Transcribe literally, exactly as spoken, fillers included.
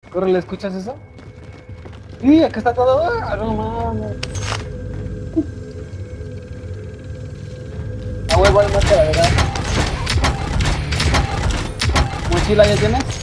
Corre, ¿le escuchas eso? ¡Y acá está todo! ¡Ah, no mames! A huevo, al mate, la verdad. ¿Mochila ya tienes?